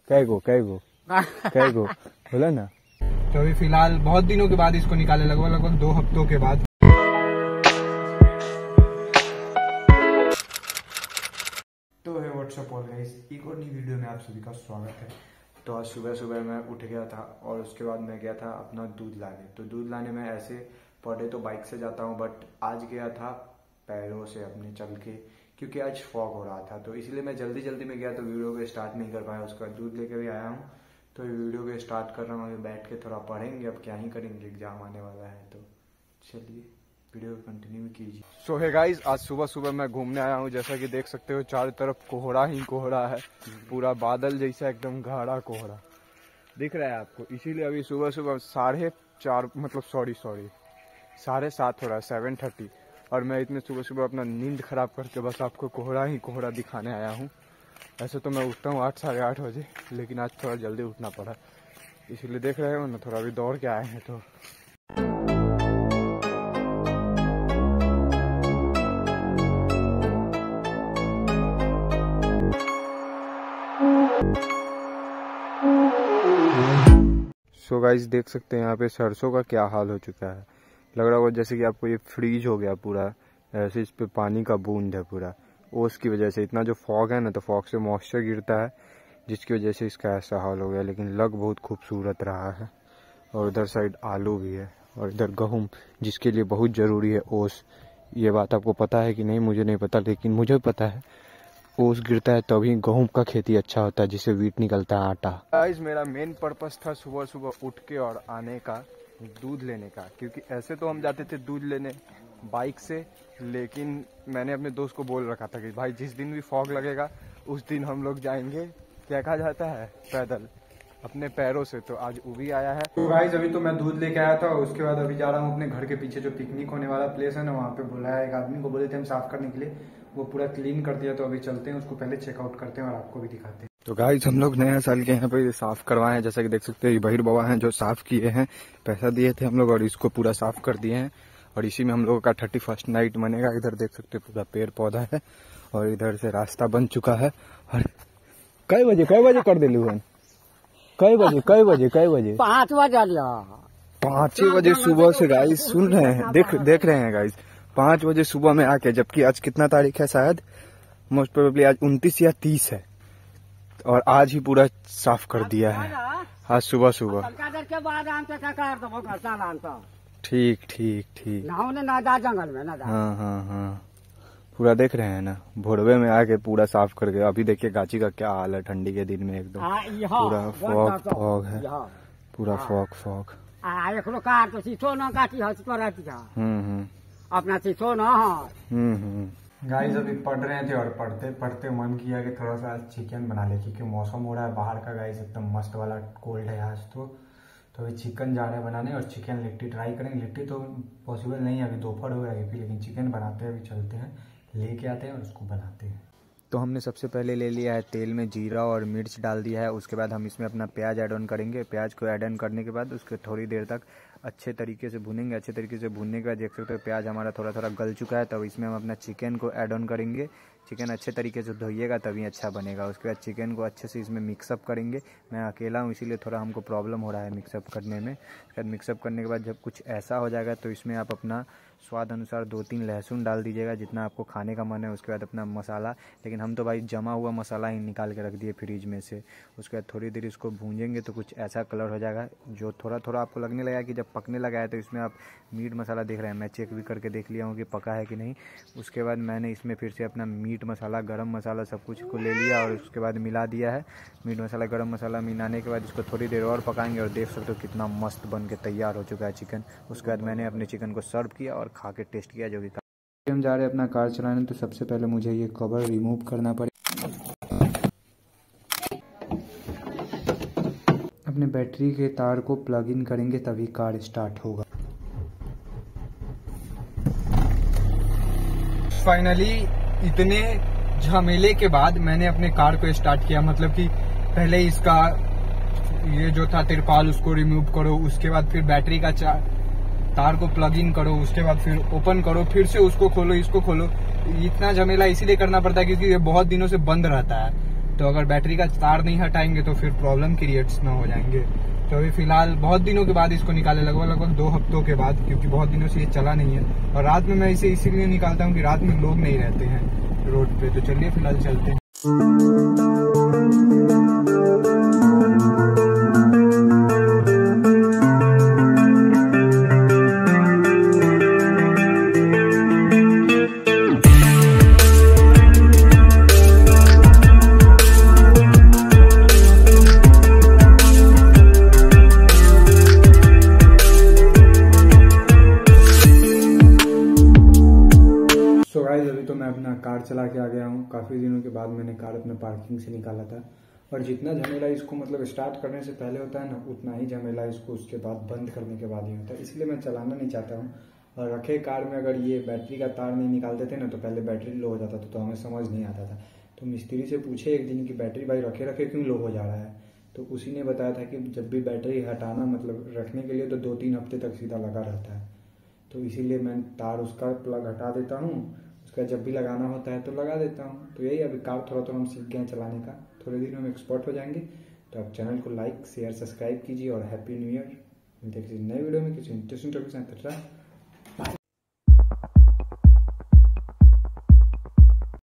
कैगो बोला ना। तो अभी फिलहाल बहुत दिनों के बाद इसको निकाले, लगभग 2 हफ्तों के बाद। तो है व्हाट्सअप ऑल गाइस, एक और नई वीडियो में आप सभी का स्वागत है। तो आज सुबह सुबह मैं उठ गया था और उसके बाद मैं गया था अपना दूध लाने। तो दूध लाने में ऐसे पर डे तो बाइक से जाता हूँ, बट आज गया था पैरों से अपने चल के, क्योंकि आज फॉग हो रहा था। तो इसलिए मैं जल्दी में गया तो वीडियो को स्टार्ट नहीं कर पाया। उसके बाद दूध लेके भी आया हूँ, तो वीडियो को स्टार्ट कर रहा हूँ। अभी बैठ के थोड़ा पढ़ेंगे, अब क्या ही करेंगे, एग्जाम आने वाला है। तो चलिए वीडियो को कंटिन्यू कीजिए। सो है गाइस, आज सुबह सुबह मैं घूमने आया हूँ। जैसा कि देख सकते हो चारों तरफ कोहरा ही कोहरा है, पूरा बादल जैसा एकदम गाढ़ा कोहरा दिख रहा है आपको। इसीलिए अभी सुबह सुबह 4:30 मतलब सॉरी 7:30 हो रहा है, 7:30, और मैं इतने सुबह सुबह अपना नींद खराब करके बस आपको कोहरा ही कोहरा दिखाने आया हूँ। ऐसे तो मैं उठता हूँ 8 साढ़े 8 बजे, लेकिन आज थोड़ा जल्दी उठना पड़ा, इसीलिए देख रहे हो ना, थोड़ा अभी दौड़ के आए हैं। तो सो गाइस देख सकते हैं यहाँ पे सरसों का क्या हाल हो चुका है। लग रहा होगा जैसे कि आपको ये फ्रीज हो गया पूरा, ऐसे इस पे पानी का बूंद है पूरा। ओस की वजह से इतना जो फॉग है ना, तो फॉग से मॉइस्चर गिरता है, जिसकी वजह से इसका ऐसा हाल हो गया। लेकिन लग बहुत खूबसूरत रहा है। और उधर साइड आलू भी है, और इधर गेहूँ, जिसके लिए बहुत ज़रूरी है ओस। ये बात आपको पता है कि नहीं मुझे नहीं पता, लेकिन मुझे पता है। ओस गिरता है तभी गेहूं का खेती अच्छा होता है, जिससे वीट निकलता है, आटा। गाइस मेरा मेन पर्पस था सुबह सुबह उठ के और आने का, दूध लेने का। क्योंकि ऐसे तो हम जाते थे दूध लेने बाइक से, लेकिन मैंने अपने दोस्त को बोल रखा था कि भाई जिस दिन भी फॉग लगेगा उस दिन हम लोग जाएंगे, क्या कहा जाता है, पैदल, अपने पैरों से। तो आज वो भी आया है। तो गाइस अभी तो मैं दूध लेके आया था, उसके बाद अभी जा रहा हूँ अपने घर के पीछे जो पिकनिक होने वाला प्लेस है ना, वहाँ पे बुलाया एक आदमी को, बोले थे हम साफ करने के लिए, वो पूरा क्लीन कर दिया। तो अभी चलते हैं, उसको पहले चेकआउट करते हैं और आपको भी दिखाते हैं। तो गाइस हम लोग नया साल के यहाँ पे साफ करवाए हैं। जैसा कि देख सकते हैं बहिर बाबा हैं जो साफ किए हैं, पैसा दिए थे हम लोग और इसको पूरा साफ कर दिए हैं। और इसी में हम लोगों का 31st नाइट बनेगा। इधर देख सकते हैं पूरा पेड़ पौधा है, और इधर से रास्ता बन चुका है। और कई बजे कर दिलू हन, कई बजे 5 बजे सुबह से गाइस सुन रहे हैं, देख रहे हैं गाइस, 5 बजे सुबह में आके, जबकि आज कितना तारीख है, शायद मोस्ट प्रोबेबली आज 29 या 30 है, और आज ही पूरा साफ कर दिया है आज सुबह सुबह। ठीक जंगल में ना। हाँ पूरा देख रहे हैं ना, भोरवे में आके पूरा साफ कर गया। अभी देखिए गाची का क्या हाल है, ठंडी के दिन में एकदम पूरा फॉग है, पूरा फॉग। अपना सीखो ना। गाइस अभी पढ़ रहे थे और पढ़ते पढ़ते मन किया कि थोड़ा सा चिकन बना ले, क्योंकि मौसम हो रहा है बाहर का गाइस, एकदम मस्त वाला कोल्ड है आज। तो अभी चिकन जा रहे हैं बनाने, और चिकन लिट्टी ट्राई करेंगे। लिट्टी तो पॉसिबल नहीं है, अभी दोपहर हो गया, लेकिन चिकन बनाते हैं। अभी चलते हैं, लेके आते हैं और उसको बनाते हैं। तो हमने सबसे पहले ले लिया है तेल में जीरा और मिर्च डाल दिया है। उसके बाद हम इसमें अपना प्याज ऐड ऑन करेंगे। प्याज को ऐड ऑन करने के बाद उसको थोड़ी देर तक अच्छे तरीके से भूनेंगे। अच्छे तरीके से भूनने के बाद देख सकते हो प्याज हमारा थोड़ा थोड़ा गल चुका है। तब इसमें हम अपना चिकन को ऐड ऑन करेंगे। चिकन अच्छे तरीके से धोइएगा तभी अच्छा बनेगा। उसके बाद चिकन को अच्छे से इसमें मिक्सअप करेंगे। मैं अकेला हूँ इसीलिए थोड़ा हमको प्रॉब्लम हो रहा है मिक्सअप करने में। उसके बाद मिक्सअप करने के बाद जब कुछ ऐसा हो जाएगा तो इसमें आप अपना स्वाद अनुसार 2-3 लहसुन डाल दीजिएगा, जितना आपको खाने का मन है। उसके बाद अपना मसाला, लेकिन हम तो भाई जमा हुआ मसाला ही निकाल के रख दिए फ्रिज में से। उसके बाद थोड़ी देर इसको भूंजेंगे तो कुछ ऐसा कलर हो जाएगा, जो थोड़ा थोड़ा आपको लगने लगा कि जब पकने लगा है तो इसमें आप मीट मसाला देख रहे हैं। मैं चेक भी करके देख लिया हूँ कि पका है कि नहीं। उसके बाद मैंने इसमें फिर से अपना मीट मसाला, गरम मसाला सब कुछ को ले लिया और उसके बाद मिला दिया है। मीट मसाला, गरम मसाला मिलाने के बाद इसको थोड़ी देर और पकाएंगे, और देख सकते हो कितना मस्त बन के तैयार हो चुका है चिकन। उसके बाद मैंने अपने चिकन को सर्व किया और खा के टेस्ट किया, जो कि हम जा रहे हैं अपना कार चलाने। तो सबसे पहले मुझे ये कवर रिमूव करना पड़ेगा। अपने बैटरी के तार को प्लग इन करेंगे तभी कार स्टार्ट होगा। फाइनली इतने झमेले के बाद मैंने अपने कार को स्टार्ट किया। मतलब कि पहले इसका ये जो था तिरपाल उसको रिमूव करो, उसके बाद फिर बैटरी का तार को प्लग इन करो, उसके बाद फिर ओपन करो, फिर से उसको खोलो, इसको खोलो। इतना झमेला इसीलिए करना पड़ता है क्योंकि ये बहुत दिनों से बंद रहता है। तो अगर बैटरी का तार नहीं हटाएंगे तो फिर प्रॉब्लम क्रिएट्स ना हो जाएंगे। तो अभी फिलहाल बहुत दिनों के बाद इसको निकाले, लगभग 2 हफ्तों के बाद, क्योंकि बहुत दिनों से ये चला नहीं है। और रात में मैं इसे इसीलिए निकालता हूँ कि रात में लोग नहीं रहते हैं रोड पे। तो चलिए फिलहाल चलते हैं। अभी तो मैं अपना कार चला के आ गया हूँ। काफ़ी दिनों के बाद मैंने कार अपने पार्किंग से निकाला था। और जितना झमेला इसको मतलब स्टार्ट करने से पहले होता है ना, उतना ही झमेला इसको उसके बाद बंद करने के बाद ही होता है। इसलिए मैं चलाना नहीं चाहता हूँ। और रखे कार में अगर ये बैटरी का तार नहीं निकालते थे ना, तो पहले बैटरी लो हो जाता था, तो हमें समझ नहीं आता था। तो मिस्त्री से पूछे एक दिन कि बैटरी भाई रखे रखे क्यों लो हो जा रहा है। तो उसी ने बताया था कि जब भी बैटरी हटाना मतलब रखने के लिए तो 2-3 हफ्ते तक सीधा लगा रहता है। तो इसीलिए मैं तार उसका प्लग हटा देता हूँ, उसका जब भी लगाना होता है तो लगा देता हूँ। तो यही अभी कार थोड़ा हम सीख गए हैं चलाने का, थोड़े दिन में एक्सपर्ट हो जाएंगे। तो आप चैनल को लाइक शेयर सब्सक्राइब कीजिए और हैप्पी न्यू ईयर। मिलते हैं किसी नए वीडियो में किसी इंटरेस्टिंग टॉपिक के साथ।